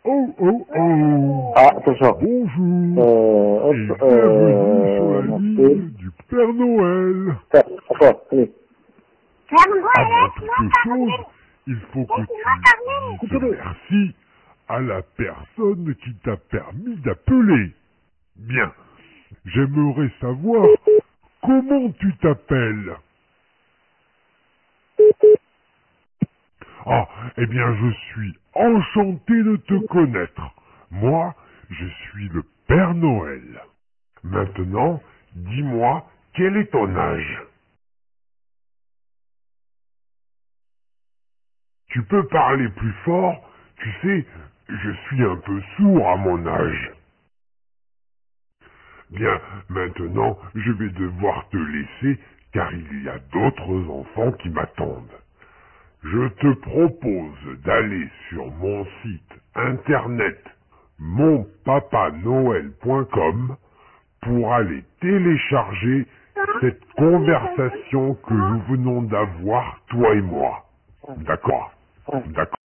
Oh, oh, oh. Ah, attention. Bonjour. Hop, Et bienvenue sur la merci. ligne du Père Noël. Attends, allez. Avant toute chose, il faut que tu dises merci à la personne qui t'a permis d'appeler. Bien. J'aimerais savoir comment tu t'appelles. Ah, eh bien, je suis enchanté de te connaître. Moi, je suis le Père Noël. Maintenant, dis-moi, quel est ton âge? Tu peux parler plus fort? Tu sais, je suis un peu sourd à mon âge. Bien, maintenant, je vais devoir te laisser car il y a d'autres enfants qui m'attendent. Je te propose d'aller sur mon site internet monpapanoël.com pour aller télécharger cette conversation que nous venons d'avoir, toi et moi. D'accord? D'accord.